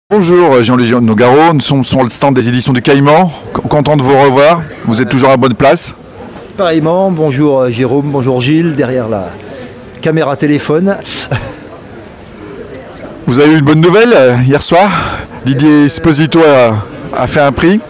Bonjour Jean-Louis Nogaro, nous sommes sur le stand des éditions du Caïman. Content de vous revoir, vous êtes toujours à bonne place. Pareillement, bonjour Jérôme, bonjour Gilles, derrière la caméra téléphone. Vous avez eu une bonne nouvelle hier soir. Didier Esposito a fait un prix.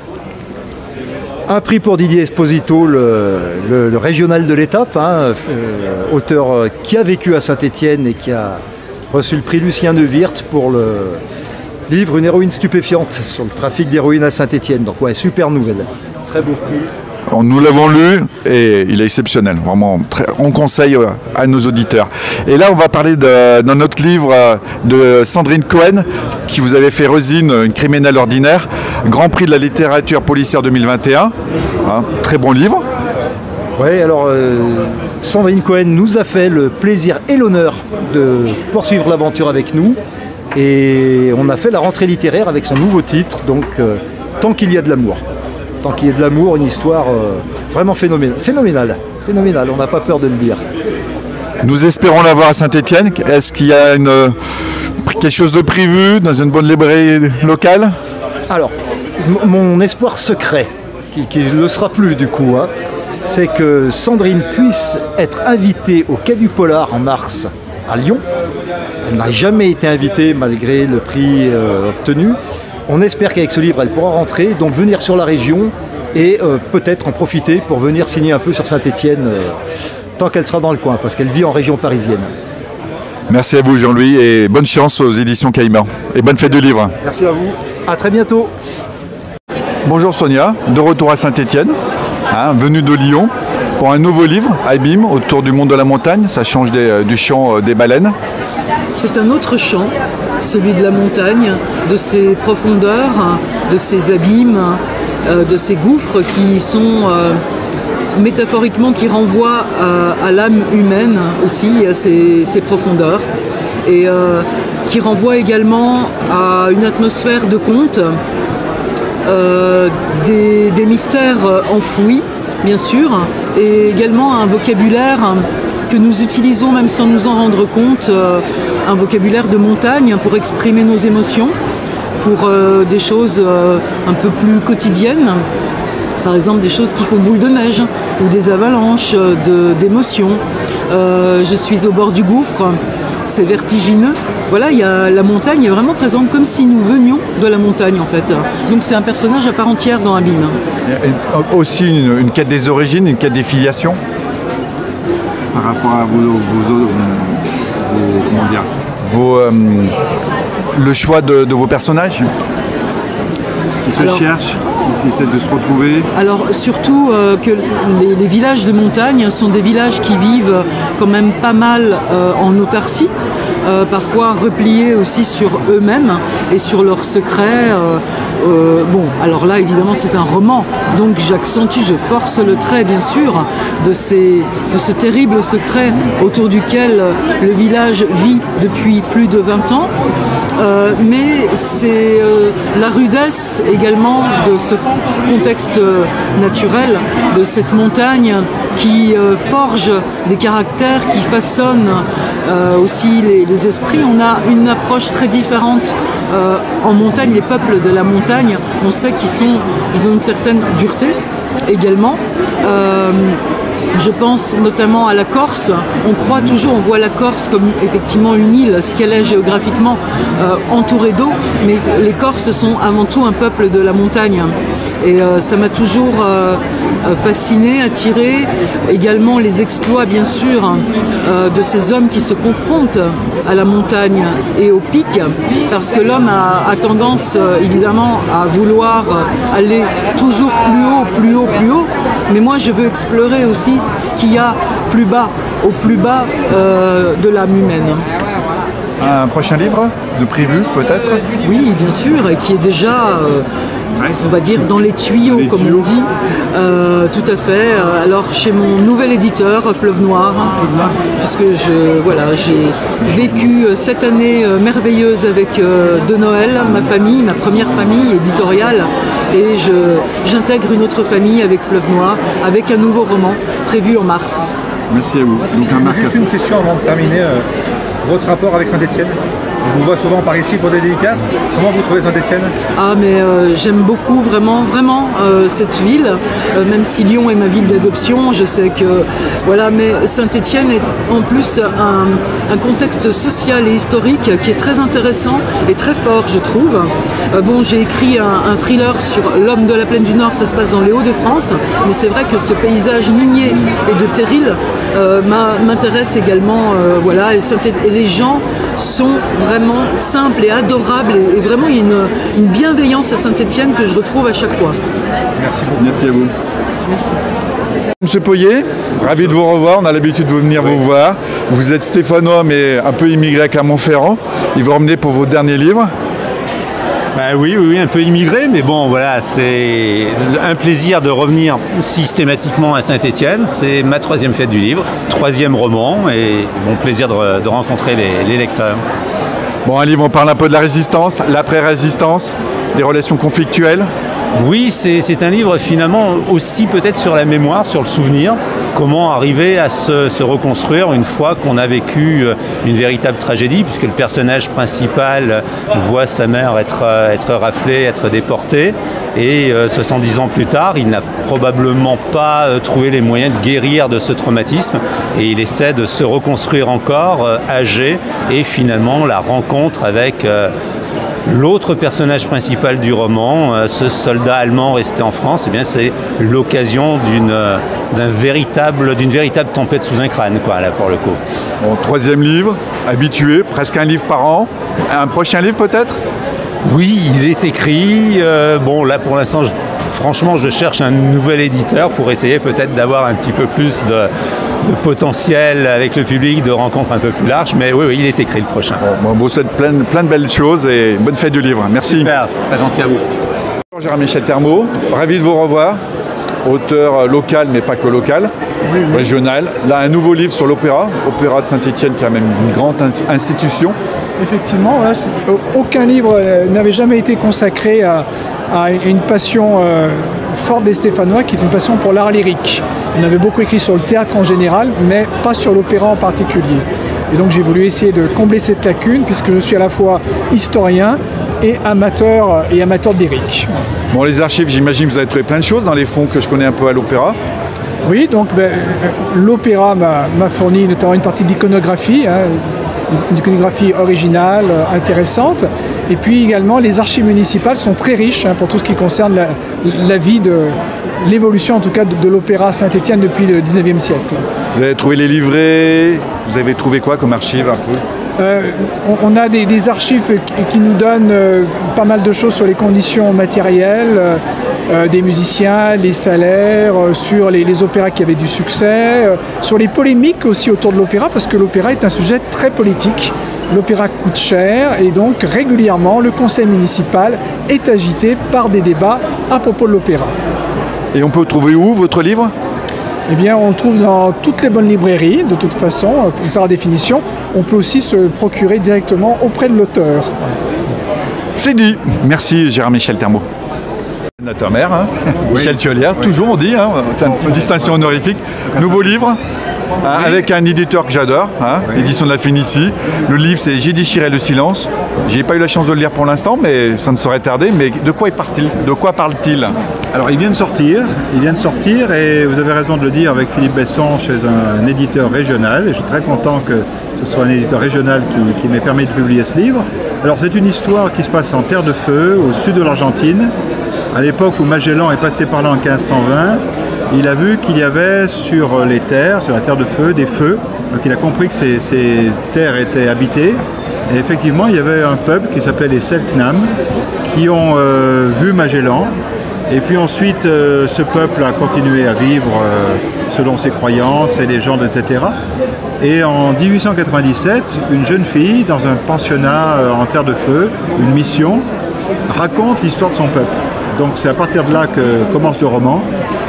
Un prix pour Didier Esposito, le régional de l'étape, auteur qui a vécu à Saint-Étienne et qui a reçu le prix Lucien de Wirth pour le livre Une héroïne stupéfiante sur le trafic d'héroïne à Saint-Étienne. Donc ouais, super nouvelle, très beau prix. Nous l'avons lu et il est exceptionnel, vraiment, on conseille à nos auditeurs. Et là on va parler d'un autre livre de Sandrine Cohen qui vous avait fait Rosine, une criminelle ordinaire, Grand Prix de la littérature policière 2021, très bon livre. Oui, alors Sandrine Cohen nous a fait le plaisir et l'honneur de poursuivre l'aventure avec nous et on a fait la rentrée littéraire avec son nouveau titre, donc Tant qu'il y a de l'amour. Tant qu'il y a de l'amour, une histoire vraiment phénoménale, on n'a pas peur de le dire. Nous espérons la voir à Saint-Étienne. Est-ce qu'il y a quelque chose de prévu dans une bonne librairie locale? Alors, mon espoir secret, qui ne le sera plus du coup, c'est que Sandrine puisse être invitée au Quai du Polar en mars à Lyon. Elle n'a jamais été invitée malgré le prix obtenu. On espère qu'avec ce livre, elle pourra rentrer, donc venir sur la région et peut-être en profiter pour venir signer un peu sur Saint-Étienne tant qu'elle sera dans le coin, parce qu'elle vit en région parisienne. Merci à vous Jean-Louis et bonne chance aux éditions Caïman. Et bonne fête du livre. Merci à vous. À très bientôt. Bonjour Sonia, de retour à Saint-Étienne, venue de Lyon pour un nouveau livre, Abîme, autour du monde de la montagne. Ça change du chant des baleines. C'est un autre chant, celui de la montagne, de ses profondeurs, de ses abîmes, de ses gouffres qui sont métaphoriquement, qui renvoient à l'âme humaine aussi, à ses profondeurs, et qui renvoient également à une atmosphère de conte, des mystères enfouis, bien sûr, et également un vocabulaire que nous utilisons même sans nous en rendre compte, un vocabulaire de montagne pour exprimer nos émotions, pour des choses un peu plus quotidiennes, par exemple des choses qui font boule de neige ou des avalanches d'émotions. Je suis au bord du gouffre, c'est vertigineux. Voilà, la montagne est vraiment présente comme si nous venions de la montagne en fait. Donc c'est un personnage à part entière dans Abîme. Aussi une quête des origines, une quête des filiations par rapport à le choix de vos personnages qui se cherchent, qui essaient de se retrouver. Alors surtout que les villages de montagne sont des villages qui vivent quand même pas mal en autarcie, parfois repliés aussi sur eux-mêmes et sur leurs secrets. Bon, alors là évidemment c'est un roman, donc j'accentue, je force le trait bien sûr de ce terrible secret autour duquel le village vit depuis plus de 20 ans. Mais c'est la rudesse également de ce contexte naturel, de cette montagne qui forge des caractères, qui façonne aussi les esprits. On a une approche très différente en montagne. Les peuples de la montagne, on sait ils ont une certaine dureté également. Je pense notamment à la Corse. On voit la Corse comme effectivement une île, ce qu'elle est géographiquement, entourée d'eau, mais les Corses sont avant tout un peuple de la montagne. Et ça m'a toujours fasciné, attiré. Également les exploits, bien sûr, de ces hommes qui se confrontent à la montagne et au pic, parce que l'homme a tendance, évidemment, à vouloir aller toujours plus haut, plus haut, plus haut. Mais moi, je veux explorer aussi ce qu'il y a plus bas, au plus bas de l'âme humaine. Un prochain livre de prévu, peut-être? Oui, bien sûr, et qui est déjà... on va dire dans les tuyaux, comme on dit, tout à fait. Alors chez mon nouvel éditeur, Fleuve Noir, puisque j'ai vécu cette année merveilleuse avec de Noël, ma famille, ma première famille éditoriale, et j'intègre une autre famille avec Fleuve Noir, avec un nouveau roman prévu en mars. Merci à vous. Donc, juste une question avant de terminer. Votre rapport avec Saint-Étienne? On vous voit souvent par ici pour des dédicaces. Comment vous trouvez Saint-Étienne? Ah mais j'aime beaucoup vraiment cette ville, même si Lyon est ma ville d'adoption, je sais que voilà, mais Saint-Étienne est en plus un contexte social et historique qui est très intéressant et très fort, je trouve. Bon, j'ai écrit un thriller sur l'homme de la plaine du Nord, ça se passe dans les Hauts-de-France, mais c'est vrai que ce paysage minier et de terril m'intéresse également, voilà, et les gens sont vraiment simples et adorables et vraiment il y a une bienveillance à Saint-Étienne que je retrouve à chaque fois. Merci beaucoup. Merci à vous. Merci. Monsieur Poyet, ravi de vous revoir, on a l'habitude de venir vous voir. Vous êtes stéphanois mais un peu immigré à Clermont-Ferrand. Il vous emmener pour vos derniers livres. Oui, un peu immigré, mais bon, voilà, c'est un plaisir de revenir systématiquement à Saint-Étienne. C'est ma 3e fête du livre, 3e roman, et bon plaisir de rencontrer les lecteurs. Bon, un livre, on parle un peu de la résistance, l'après-résistance, des relations conflictuelles. Oui, c'est un livre finalement aussi peut-être sur la mémoire, sur le souvenir, comment arriver à se reconstruire une fois qu'on a vécu une véritable tragédie, puisque le personnage principal voit sa mère être raflée, être déportée, et 70 ans plus tard, il n'a probablement pas trouvé les moyens de guérir de ce traumatisme, et il essaie de se reconstruire encore, âgé, et finalement la rencontre avec l'autre personnage principal du roman, ce soldat allemand resté en France, eh bien c'est l'occasion d'une véritable tempête sous un crâne, quoi, là, pour le coup. Bon, 3e livre, habitué, presque un livre par an. Un prochain livre peut-être? Oui, il est écrit. Bon, là pour l'instant, franchement, je cherche un nouvel éditeur pour essayer peut-être d'avoir un petit peu plus de potentiel avec le public, de rencontres un peu plus larges, mais oui, il est écrit le prochain. Bon, vous souhaite plein de belles choses et bonne fête du livre. Merci. Super, très gentil à vous. Bonjour Gérard-Michel Thermot, ravi de vous revoir. Auteur local, mais pas que local, régional. Là, un nouveau livre sur l'opéra de Saint-Étienne, qui est même une grande institution. Effectivement, voilà, aucun livre n'avait jamais été consacré à une passion forte des Stéphanois, qui est une passion pour l'art lyrique. On avait beaucoup écrit sur le théâtre en général, mais pas sur l'opéra en particulier. Et donc j'ai voulu essayer de combler cette lacune, puisque je suis à la fois historien et amateur de lyrique. Bon, les archives, j'imagine que vous avez trouvé plein de choses dans les fonds que je connais un peu à l'opéra. Oui, donc l'opéra m'a fourni notamment une partie d'iconographie, une iconographie originale, intéressante. Et puis également, les archives municipales sont très riches pour tout ce qui concerne la vie l'évolution en tout cas de l'opéra Saint-Étienne depuis le 19e siècle. Vous avez trouvé les livrets, vous avez trouvé quoi comme archives un peu? On a des archives qui nous donnent pas mal de choses sur les conditions matérielles des musiciens, les salaires, sur les opéras qui avaient du succès, sur les polémiques aussi autour de l'opéra, parce que l'opéra est un sujet très politique. L'opéra coûte cher et donc régulièrement le conseil municipal est agité par des débats à propos de l'opéra. Et on peut trouver où votre livre? Eh bien, on le trouve dans toutes les bonnes librairies, de toute façon, par définition. On peut aussi se procurer directement auprès de l'auteur. C'est dit. Merci Gérard-Michel Thermot. Notre mère, Michel Thiolière, toujours on dit, c'est une distinction honorifique. Nouveau livre, avec un éditeur que j'adore, édition de la Fénicie. Le livre c'est J'ai déchiré le silence. J'ai pas eu la chance de le lire pour l'instant, mais ça ne saurait tarder. Mais de quoi parle-t-il? Alors il vient de sortir et vous avez raison de le dire, avec Philippe Besson chez un éditeur régional. Et je suis très content que ce soit un éditeur régional qui m'ait permis de publier ce livre. Alors c'est une histoire qui se passe en Terre de Feu, au sud de l'Argentine. À l'époque où Magellan est passé par là en 1520, il a vu qu'il y avait sur la Terre de Feu, des feux. Donc il a compris que ces terres étaient habitées. Et effectivement, il y avait un peuple qui s'appelait les Selknam, qui ont vu Magellan. Et puis ensuite, ce peuple a continué à vivre selon ses croyances, ses légendes, etc. Et en 1897, une jeune fille, dans un pensionnat en Terre de Feu, une mission, raconte l'histoire de son peuple. Donc c'est à partir de là que commence le roman.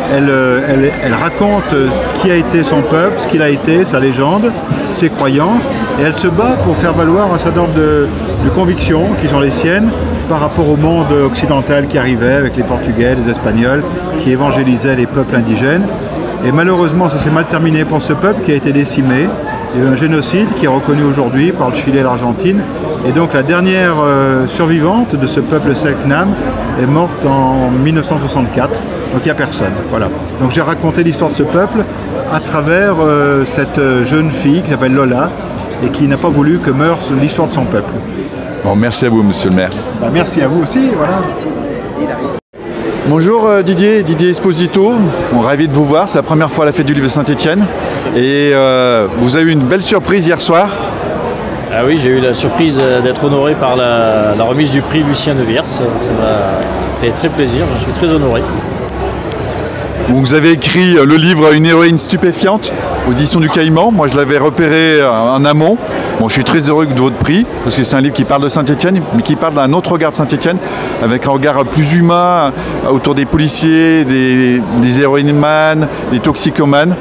Elle raconte qui a été son peuple, ce qu'il a été, sa légende, ses croyances, et elle se bat pour faire valoir un certain nombre de convictions qui sont les siennes par rapport au monde occidental qui arrivait avec les Portugais, les Espagnols, qui évangélisaient les peuples indigènes. Et malheureusement, ça s'est mal terminé pour ce peuple qui a été décimé. Il y a eu un génocide qui est reconnu aujourd'hui par le Chili et l'Argentine. Et donc la dernière survivante de ce peuple Selknam est morte en 1964. Donc il n'y a personne. Voilà. Donc j'ai raconté l'histoire de ce peuple à travers cette jeune fille qui s'appelle Lola et qui n'a pas voulu que meure l'histoire de son peuple. Bon, merci à vous, monsieur le maire. Merci à vous aussi. Voilà. Bonjour Didier Esposito, on est ravi de vous voir, c'est la première fois à la fête du livre de Saint-Étienne et vous avez eu une belle surprise hier soir. Ah oui, j'ai eu la surprise d'être honoré par la remise du prix Lucien de Viers, ça m'a fait très plaisir, je suis très honoré. Vous avez écrit le livre Une héroïne stupéfiante, aux éditions du Caïman. Moi, je l'avais repéré en amont. Bon, je suis très heureux de votre prix, parce que c'est un livre qui parle de Saint-Étienne, mais qui parle d'un autre regard de Saint-Étienne, avec un regard plus humain autour des policiers, des héroïnomans, des toxicomanes.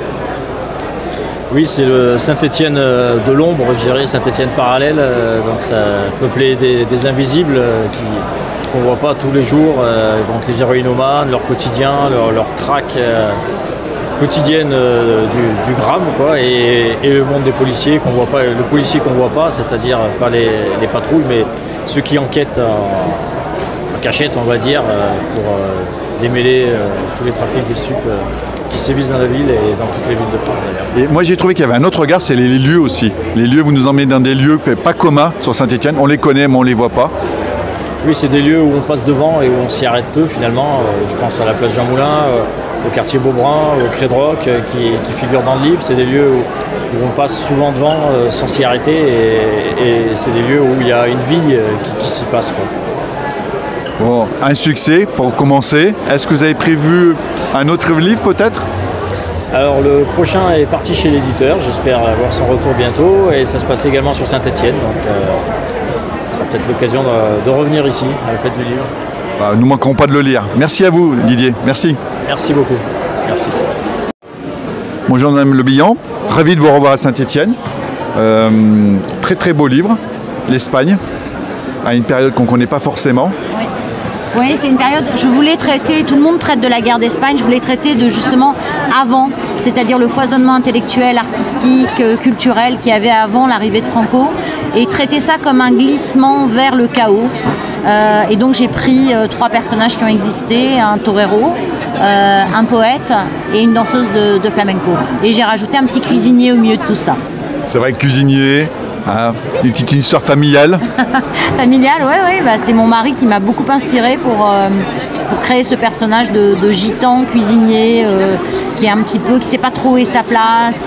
Oui, c'est le Saint-Étienne de l'ombre, je dirais, Saint-Étienne parallèle, donc ça peuplé des invisibles qu'on ne voit pas tous les jours, donc les héroïnomanes, leur quotidien, leur traque quotidienne du gramme, quoi, et le monde des policiers qu'on voit pas, le policier qu'on voit pas, c'est-à-dire pas les patrouilles, mais ceux qui enquêtent en cachette, on va dire, pour démêler tous les trafics de stupes qui sévissent dans la ville et dans toutes les villes de France d'ailleurs. Et moi j'ai trouvé qu'il y avait un autre regard, c'est les lieux aussi. Les lieux, vous nous emmenez dans des lieux pas communs sur Saint-Étienne, on les connaît mais on les voit pas. Oui, c'est des lieux où on passe devant et où on s'y arrête peu finalement. Je pense à la place Jean Moulin, au quartier Beaubrun, au Cré de Roc qui figurent dans le livre. C'est des lieux où on passe souvent devant sans s'y arrêter et c'est des lieux où il y a une vie qui s'y passe, quoi. Bon, un succès pour commencer. Est-ce que vous avez prévu un autre livre peut-être ? Alors le prochain est parti chez l'éditeur, j'espère avoir son retour bientôt et ça se passe également sur Saint-Étienne. Donc ce sera peut-être l'occasion de revenir ici à la fête du livre. Nous ne manquerons pas de le lire. Merci à vous Didier, merci. Merci beaucoup, merci. Bonjour Madame Le Bihan, ravi de vous revoir à Saint-Étienne. Très très beau livre, l'Espagne, à une période qu'on ne connaît pas forcément. Oui, c'est une période, je voulais traiter, tout le monde traite de la guerre d'Espagne, je voulais traiter de justement avant, c'est-à-dire le foisonnement intellectuel, artistique, culturel qu'il y avait avant l'arrivée de Franco, et traiter ça comme un glissement vers le chaos. Et donc j'ai pris 3 personnages qui ont existé, un torero, un poète et une danseuse de flamenco. Et j'ai rajouté un petit cuisinier au milieu de tout ça. C'est vrai, cuisinier. Une petite histoire familiale. Familiale, oui, bah, c'est mon mari qui m'a beaucoup inspiré pour créer ce personnage de gitan cuisinier qui est un petit peu, qui ne sait pas trop où est sa place.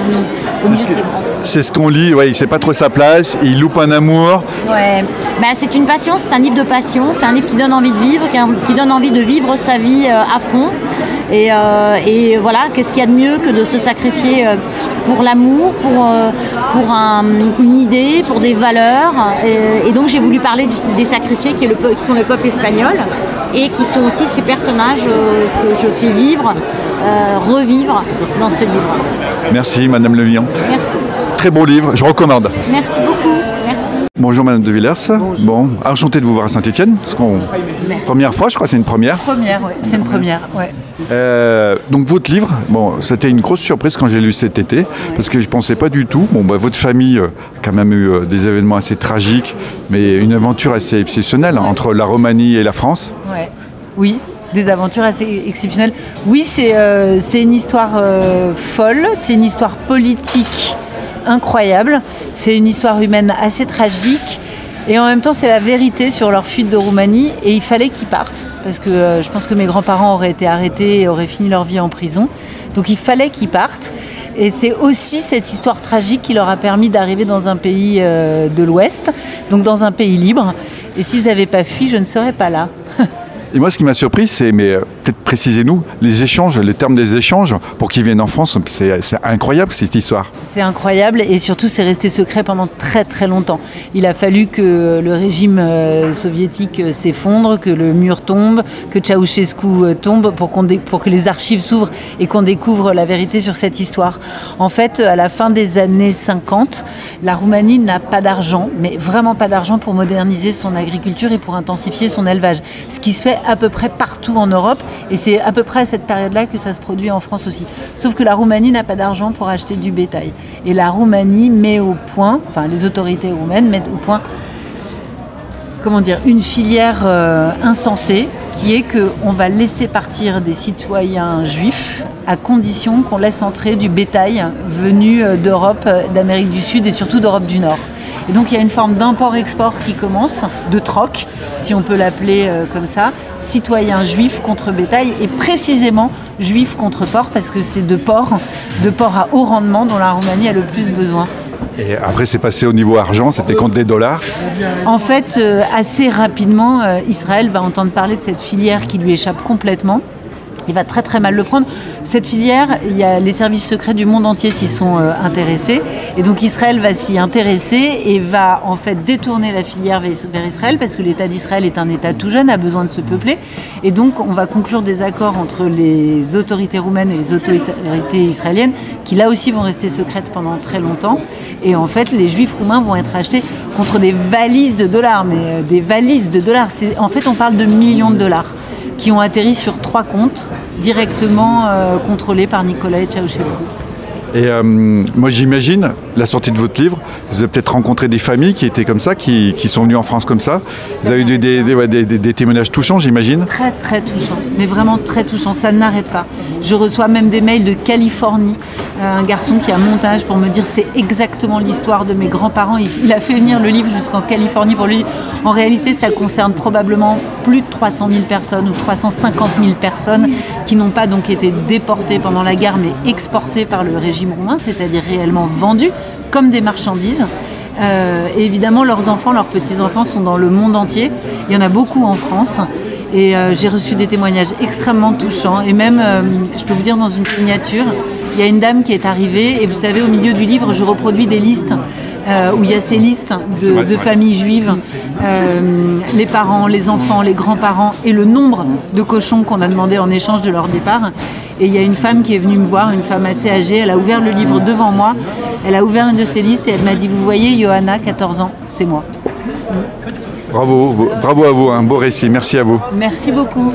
C'est ce qu'on lit, ouais, il ne sait pas trop sa place, il loupe un amour. Ouais. Bah, c'est une passion, c'est un livre de passion, c'est un livre qui donne envie de vivre, qui donne envie de vivre sa vie à fond. Et voilà, qu'est-ce qu'il y a de mieux que de se sacrifier pour l'amour, pour une idée, pour des valeurs. Et donc j'ai voulu parler des sacrifiés qui sont le peuple espagnol et qui sont aussi ces personnages que je fais vivre, revivre dans ce livre. Merci Madame Le Bihan. Merci. Très beau livre, je recommande. Merci beaucoup. Merci. Bonjour Madame de Villers. Bonjour. Bon, enchanté de vous voir à Saint-Étienne. Première fois, je crois, c'est une première. Première, oui, c'est une première, ouais. Donc votre livre, bon, c'était une grosse surprise quand j'ai lu cet été, parce que je ne pensais pas du tout. Bon, bah, votre famille a quand même eu des événements assez tragiques, mais une aventure assez exceptionnelle entre la Roumanie et la France. Ouais. Oui, des aventures assez exceptionnelles. Oui, c'est une histoire folle, c'est une histoire politique incroyable, c'est une histoire humaine assez tragique. Et en même temps, c'est la vérité sur leur fuite de Roumanie. Et il fallait qu'ils partent. Parce que je pense que mes grands-parents auraient été arrêtés et auraient fini leur vie en prison. Donc il fallait qu'ils partent. Et c'est aussi cette histoire tragique qui leur a permis d'arriver dans un pays de l'Ouest. Donc dans un pays libre. Et s'ils n'avaient pas fui, je ne serais pas là. Et moi, ce qui m'a surpris, c'est, mais peut-être précisez-nous, les échanges, le terme des échanges, pour qu'ils viennent en France, c'est incroyable cette histoire. C'est incroyable et surtout, c'est resté secret pendant très très longtemps. Il a fallu que le régime soviétique s'effondre, que le mur tombe, que Ceausescu tombe pour que les archives s'ouvrent et qu'on découvre la vérité sur cette histoire. En fait, à la fin des années 50, la Roumanie n'a pas d'argent, mais vraiment pas d'argent pour moderniser son agriculture et pour intensifier son élevage. Ce qui se fait à peu près partout en Europe, et c'est à peu près à cette période-là que ça se produit en France aussi. Sauf que la Roumanie n'a pas d'argent pour acheter du bétail. Et la Roumanie met au point, enfin les autorités roumaines mettent au point, une filière insensée, qui est qu'on va laisser partir des citoyens juifs à condition qu'on laisse entrer du bétail venu d'Europe, d'Amérique du Sud et surtout d'Europe du Nord. Et donc il y a une forme d'import-export qui commence, de troc, si on peut l'appeler comme ça, citoyens juifs contre bétail, et précisément juifs contre porc, parce que c'est de porc à haut rendement dont la Roumanie a le plus besoin. Et après, c'est passé au niveau argent, c'était contre des dollars. En fait, assez rapidement, Israël va entendre parler de cette filière qui lui échappe complètement. Il va très très mal le prendre. Cette filière, il y a les services secrets du monde entier s'y sont intéressés. Et donc Israël va s'y intéresser et va en fait détourner la filière vers Israël, parce que l'État d'Israël est un État tout jeune, a besoin de se peupler. Et donc on va conclure des accords entre les autorités roumaines et les autorités israéliennes, qui là aussi vont rester secrètes pendant très longtemps. Et en fait, les juifs roumains vont être achetés contre des valises de dollars. Mais des valises de dollars, en fait on parle de millions de dollars qui ont atterri sur 3 comptes directement contrôlés par Nicolae Ceausescu. Et moi j'imagine, la sortie de votre livre, vous avez peut-être rencontré des familles qui étaient comme ça, qui sont venues en France comme ça. Vous avez eu des témoignages touchants, j'imagine. Très très touchants, mais vraiment très touchants, ça n'arrête pas. Je reçois même des mails de Californie, un garçon qui a montage pour me dire c'est exactement l'histoire de mes grands-parents. Il a fait venir le livre jusqu'en Californie pour lui. En réalité, ça concerne probablement plus de 300 000 personnes ou 350 000 personnes qui n'ont pas donc été déportées pendant la guerre, mais exportées par le régime roumain, c'est-à-dire réellement vendues comme des marchandises. Et évidemment, leurs enfants, leurs petits-enfants sont dans le monde entier. Il y en a beaucoup en France. Et j'ai reçu des témoignages extrêmement touchants. Et même, je peux vous dire, dans une signature, il y a une dame qui est arrivée. Et vous savez, au milieu du livre, je reproduis des listes où il y a ces listes de familles juives, les parents, les enfants, les grands-parents et le nombre de cochons qu'on a demandé en échange de leur départ. Et il y a une femme qui est venue me voir, une femme assez âgée, elle a ouvert le livre devant moi, elle a ouvert une de ces listes et elle m'a dit « Vous voyez, Johanna, 14 ans, c'est moi ». Bravo à vous, un beau récit, merci à vous. Merci beaucoup.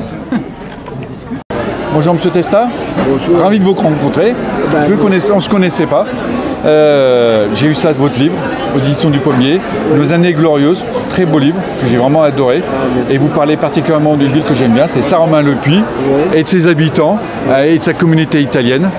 Bonjour Monsieur Testa. Bonjour. Ravi de vous rencontrer. On ne se connaissait pas. J'ai eu ça de votre livre, Audition du Pommier, Nos années glorieuses, très beau livre que j'ai vraiment adoré. Et vous parlez particulièrement d'une ville que j'aime bien, c'est Saint-Romain-le-Puy, et de ses habitants et de sa communauté italienne.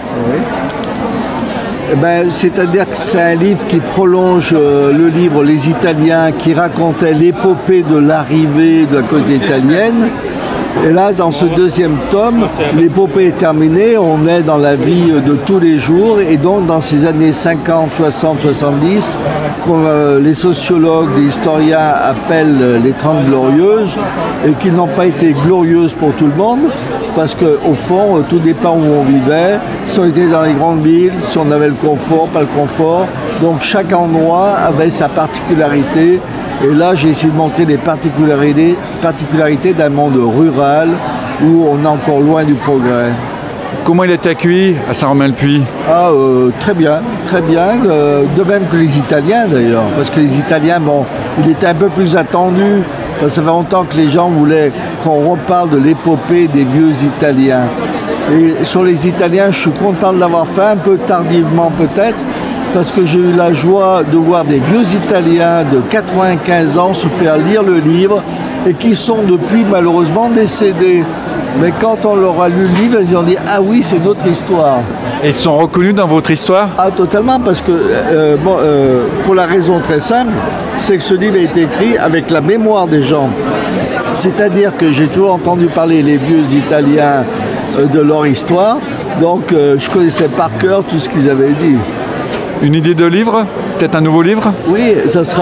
C'est-à-dire que c'est un livre qui prolonge le livre Les Italiens, qui racontait l'épopée de l'arrivée de la côte italienne. Et là, dans ce deuxième tome, l'épopée est terminée, on est dans la vie de tous les jours, et donc dans ces années 50, 60, 70, les sociologues, les historiens appellent les 30 glorieuses, et qui n'ont pas été glorieuses pour tout le monde, parce qu'au fond, tout dépend où on vivait, si on était dans les grandes villes, si on avait le confort, pas le confort, donc chaque endroit avait sa particularité. Et là, j'ai essayé de montrer les particularités d'un monde rural où on est encore loin du progrès. Comment il a été accueilli à Saint-Romain-le-Puy ? Très bien, de même que les Italiens d'ailleurs, parce que les Italiens, il était un peu plus attendu, ça fait longtemps que les gens voulaient qu'on reparle de l'épopée des vieux Italiens. Et sur les Italiens, je suis content de l'avoir fait, un peu tardivement peut-être, parce que j'ai eu la joie de voir des vieux Italiens de 95 ans se faire lire le livre et qui sont depuis malheureusement décédés. Mais quand on leur a lu le livre, ils ont dit « Ah oui, c'est notre histoire ». Et ils sont reconnus dans votre histoire ? Ah totalement, parce que pour la raison très simple, c'est que ce livre a été écrit avec la mémoire des gens. C'est-à-dire que j'ai toujours entendu parler les vieux Italiens de leur histoire, donc je connaissais par cœur tout ce qu'ils avaient dit. Une idée de livre ? Peut-être un nouveau livre ? Oui, ça sera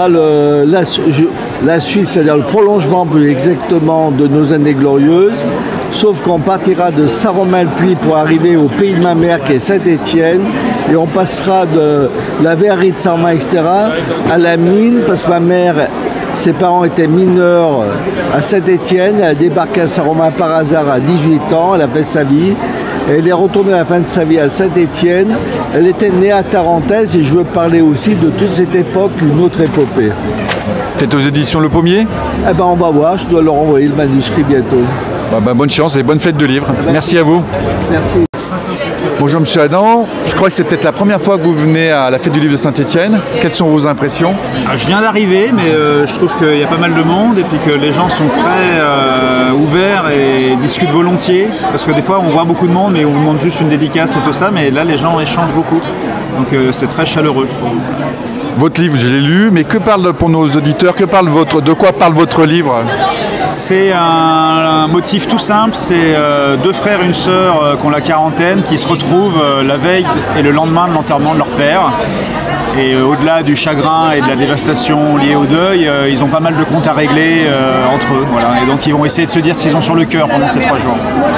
la suite, c'est-à-dire le prolongement plus exactement de Nos années glorieuses, sauf qu'on partira de Saint-Romain-le-Puy pour arriver au pays de ma mère qui est Saint-Étienne, et on passera de la verrerie de Saint-Romain, etc., à la mine, parce que ma mère, ses parents étaient mineurs à Saint-Étienne, elle a débarqué à Saint-Romain par hasard à 18 ans, elle a fait sa vie. Elle est retournée à la fin de sa vie à Saint-Étienne. Elle était née à Tarentaise et je veux parler aussi de toute cette époque, une autre épopée. Peut-être aux éditions Le Pommier ? On va voir, je dois leur envoyer le manuscrit bientôt. Bonne chance et bonne fête de livre. Merci à vous. Merci. Bonjour Monsieur Adam, je crois que c'est peut-être la première fois que vous venez à la fête du livre de Saint-Étienne. Quelles sont vos impressions? Je viens d'arriver, mais je trouve qu'il y a pas mal de monde et puis que les gens sont très ouverts et discutent volontiers. Parce que des fois on voit beaucoup de monde mais on vous demande juste une dédicace et tout ça, mais là les gens échangent beaucoup. Donc c'est très chaleureux, je trouve. Votre livre, je l'ai lu, mais que parle pour nos auditeurs, de quoi parle votre livre? C'est un motif tout simple, c'est deux frères et une sœur qui ont la quarantaine qui se retrouvent la veille et le lendemain de l'enterrement de leur père. Et au-delà du chagrin et de la dévastation liée au deuil, ils ont pas mal de comptes à régler entre eux. Voilà. Et donc ils vont essayer de se dire ce qu'ils ont sur le cœur pendant ces 3 jours.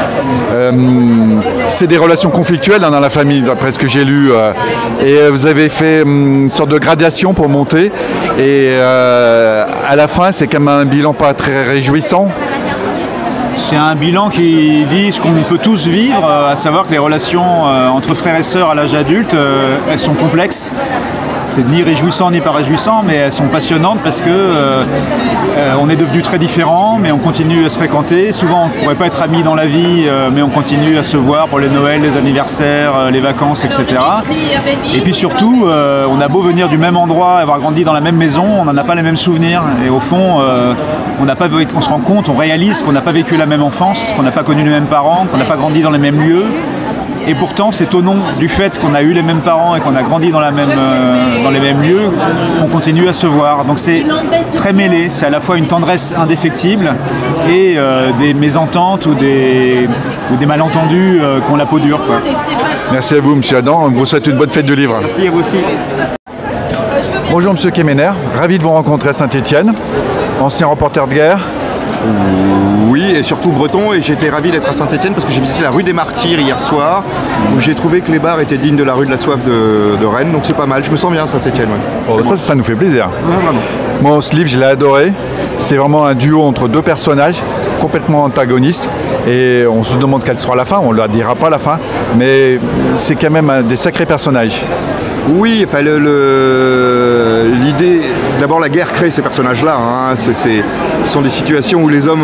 C'est des relations conflictuelles dans la famille, d'après ce que j'ai lu. Et vous avez fait une sorte de gradation pour monter. Et à la fin, c'est quand même un bilan pas très réjouissant. C'est un bilan qui dit ce qu'on peut tous vivre, à savoir que les relations entre frères et sœurs à l'âge adulte, elles sont complexes. C'est ni réjouissant ni pas réjouissant, mais elles sont passionnantes parce que on est devenus très différents, mais on continue à se fréquenter. Souvent, on ne pourrait pas être amis dans la vie, mais on continue à se voir pour les Noëls, les anniversaires, les vacances, etc. Et puis surtout, on a beau venir du même endroit, avoir grandi dans la même maison, on n'en a pas les mêmes souvenirs. Et au fond, on se rend compte, on réalise qu'on n'a pas vécu la même enfance, qu'on n'a pas connu les mêmes parents, qu'on n'a pas grandi dans les mêmes lieux. Et pourtant, c'est au nom du fait qu'on a eu les mêmes parents et qu'on a grandi dans les mêmes lieux qu'on continue à se voir. Donc c'est très mêlé, c'est à la fois une tendresse indéfectible et des mésententes ou des malentendus qui ont la peau dure, quoi. Merci à vous, Monsieur Adam. On vous souhaite une bonne fête de livre. Merci à vous aussi. Bonjour Monsieur Kemener, ravi de vous rencontrer à Saint-Étienne, ancien reporter de guerre. Oui, et surtout breton, et j'étais ravi d'être à Saint-Étienne parce que j'ai visité la rue des Martyrs hier soir, où j'ai trouvé que les bars étaient dignes de la rue de la Soif de Rennes, donc c'est pas mal, je me sens bien à Saint-Étienne. Ouais. Oh, ça nous fait plaisir. Ouais, vraiment. Moi, ce livre, je l'ai adoré. C'est vraiment un duo entre deux personnages complètement antagonistes, et on se demande quelle sera la fin, on ne la dira pas la fin, mais c'est quand même des sacrés personnages. Oui, enfin, l'idée, d'abord la guerre crée ces personnages-là, hein. Ce sont des situations où les hommes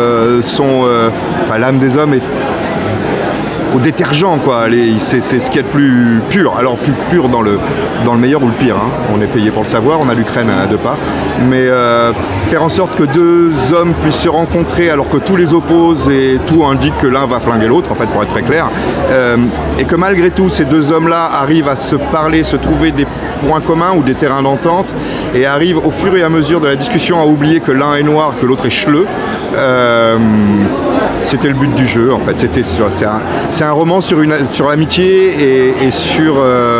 l'âme des hommes est au détergent, quoi. C'est ce qu'il y a de plus pur, alors plus pur dans le meilleur ou le pire, hein. On est payé pour le savoir, on a l'Ukraine à 2 pas, mais faire en sorte que 2 hommes puissent se rencontrer alors que tous les opposent et tout indique que l'un va flinguer l'autre, en fait, pour être très clair, et que malgré tout ces 2 hommes-là arrivent à se parler, se trouver des points communs ou des terrains d'entente, et arrivent au fur et à mesure de la discussion à oublier que l'un est noir, que l'autre est cheleux. C'était le but du jeu, en fait. C'est un roman sur l'amitié et sur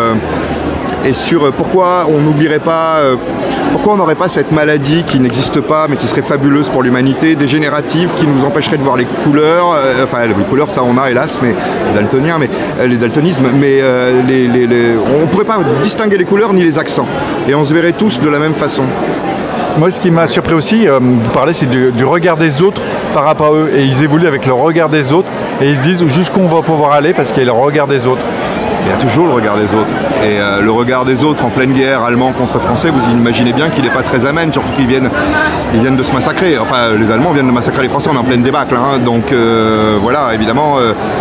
pourquoi on n'oublierait pas, pourquoi on n'aurait pas cette maladie qui n'existe pas mais qui serait fabuleuse pour l'humanité, dégénérative, qui nous empêcherait de voir les couleurs, les couleurs ça on a hélas, mais les daltonismes, mais on ne pourrait pas distinguer les couleurs ni les accents, et on se verrait tous de la même façon. Moi, ce qui m'a surpris aussi, vous parlez, c'est du regard des autres par rapport à eux. Et ils évoluent avec le regard des autres. Et ils se disent jusqu'où on va pouvoir aller parce qu'il y a le regard des autres. Il y a toujours le regard des autres. Et le regard des autres en pleine guerre, allemand contre français, vous imaginez bien qu'il n'est pas très amène, surtout qu'ils viennent de se massacrer. Enfin, les Allemands viennent de massacrer les Français, on est en pleine débâcle, hein. Donc voilà, évidemment...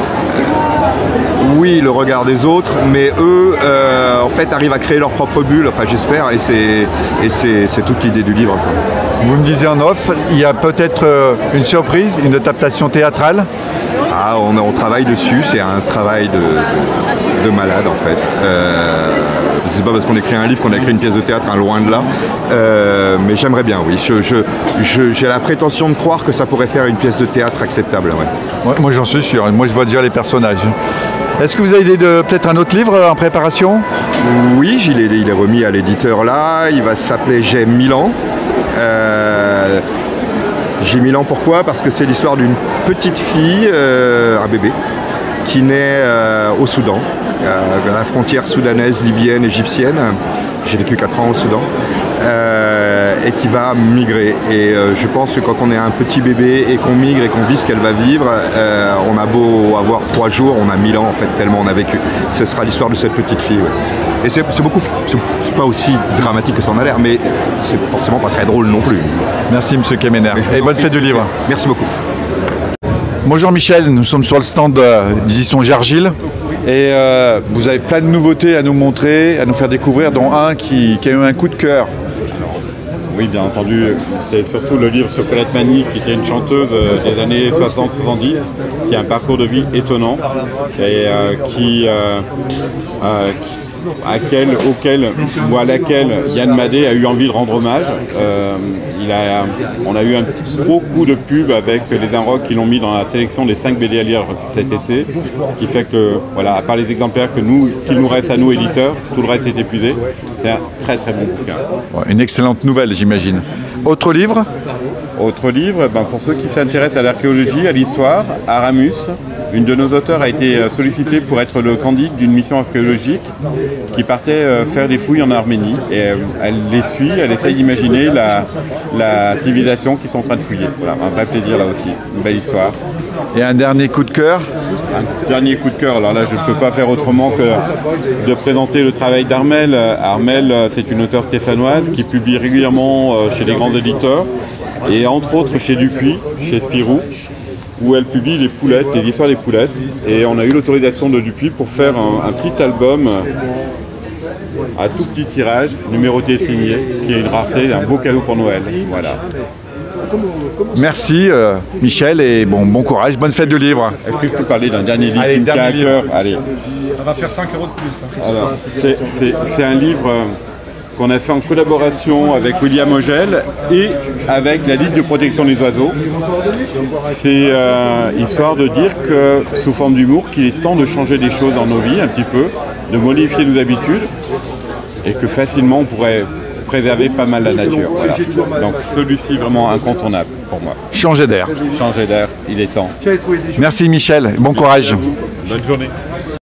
oui, le regard des autres, mais eux, en fait, arrivent à créer leur propre bulle, enfin j'espère, et c'est toute l'idée du livre, quoi. Vous me disiez en off, il y a peut-être une surprise, une adaptation théâtrale. Ah, on travaille dessus, c'est un travail de malade, en fait. C'est pas parce qu'on écrit un livre qu'on a écrit une pièce de théâtre, hein, loin de là, mais j'aimerais bien, oui. J'ai la prétention de croire que ça pourrait faire une pièce de théâtre acceptable. Ouais. Ouais, moi j'en suis sûr, moi je vois déjà les personnages. Est-ce que vous avez peut-être un autre livre en préparation? Oui, il est remis à l'éditeur là, il va s'appeler J'ai 1000 ans. J'ai 1000 ans pourquoi? Parce que c'est l'histoire d'une petite fille, un bébé, qui naît au Soudan, à la frontière soudanaise, libyenne, égyptienne. J'ai vécu 4 ans au Soudan. Et qui va migrer. Et je pense que quand on est un petit bébé et qu'on migre et qu'on vit ce qu'elle va vivre, on a beau avoir 3 jours, on a 1000 ans en fait, tellement on a vécu. Ce sera l'histoire de cette petite fille. Ouais. Et c'est pas aussi dramatique que ça en a l'air, mais c'est forcément pas très drôle non plus. Merci Monsieur Kemener. Et bonne fête du livre. Merci beaucoup. Bonjour Michel, nous sommes sur le stand d'édition Gergil et vous avez plein de nouveautés à nous montrer, à nous faire découvrir, dont un qui a eu un coup de cœur. Oui, bien entendu, c'est surtout le livre sur Colette Mani, qui était une chanteuse des années 60-70, qui a un parcours de vie étonnant et à laquelle Yann Madé a eu envie de rendre hommage. On a eu un gros coup de pub avec les Inrocks qui l'ont mis dans la sélection des 5 BD à lire cet été, ce qui fait que, voilà, à part les exemplaires qu'il nous reste à nous éditeurs, tout le reste est épuisé. C'est un très très bon bouquin. Une excellente nouvelle, j'imagine. Autre livre ? Autre livre, pour ceux qui s'intéressent à l'archéologie, à l'histoire, Aramus. Une de nos auteurs a été sollicitée pour être le candidat d'une mission archéologique qui partait faire des fouilles en Arménie. Et elle les suit, elle essaye d'imaginer la civilisation qu'ils sont en train de fouiller. Voilà, un vrai plaisir là aussi, une belle histoire. Et un dernier coup de cœur ? Un dernier coup de cœur, alors là je ne peux pas faire autrement que de présenter le travail d'Armelle. Armelle, c'est une auteure stéphanoise qui publie régulièrement chez les grands éditeurs et entre autres chez Dupuis, chez Spirou, où elle publie les poulettes, les histoires des poulettes. Et on a eu l'autorisation de Dupuis pour faire un petit album à tout petit tirage, numéroté et signé, qui est une rareté, un beau cadeau pour Noël. Voilà. Merci Michel et bon courage, bonne fête de livre. Est-ce que je peux parler d'un dernier livre? Allez, dernier livre. Allez. Ça va faire 5 € de plus. Hein. Alors, c'est un livre qu'on a fait en collaboration avec William Ogel et avec la Ligue de protection des oiseaux. C'est histoire de dire que, sous forme d'humour, qu'il est temps de changer des choses dans nos vies un petit peu, de modifier nos habitudes et que facilement on pourrait préserver pas mal la nature. Voilà. Donc celui-ci vraiment incontournable pour moi. Changer d'air. Changer d'air, il est temps. Merci Michel, bon courage. Bonne journée.